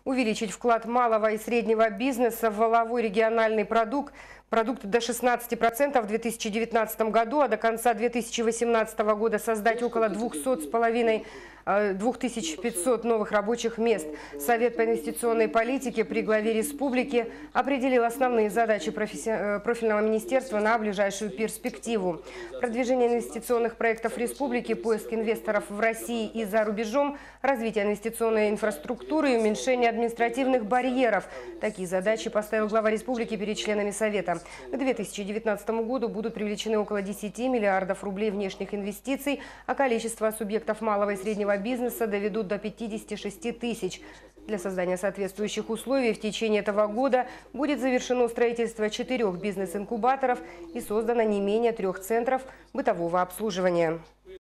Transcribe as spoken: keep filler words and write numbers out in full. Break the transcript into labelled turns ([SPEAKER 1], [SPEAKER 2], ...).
[SPEAKER 1] Увеличить вклад малого и среднего бизнеса в валовой региональный продукт, продукт до шестнадцати процентов в две тысячи девятнадцатом году, а до конца две тысячи восемнадцатого года создать около двухсот с половиной двух тысяч пятисот новых рабочих мест. Совет по инвестиционной политике при главе республики определил основные задачи профильного министерства на ближайшую перспективу. Продвижение инвестиционных проектов республики, поиск инвесторов в России и за рубежом, развитие инвестиционной инфраструктуры и уменьшение административных барьеров. Такие задачи поставил глава республики перед членами Совета. К две тысячи девятнадцатому году будут привлечены около десяти миллиардов рублей внешних инвестиций, а количество субъектов малого и среднего бизнеса доведут до пятидесяти шести тысяч. Для создания соответствующих условий в течение этого года будет завершено строительство четырех бизнес-инкубаторов и создано не менее трех центров бытового обслуживания.